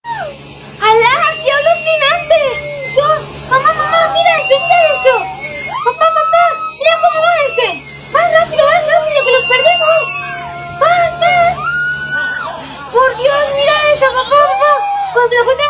¡Alá! ¡Qué alucinante! ¡Dios! ¡Mamá, mamá! ¡Mira eso! ¡Mira eso! ¡Papá, papá! ¡Mira cómo va ese! ¡Más rápido, que los perdemos! ¡Más, más! ¡Por Dios, mira eso, papá, papá! Cuando se lo cuente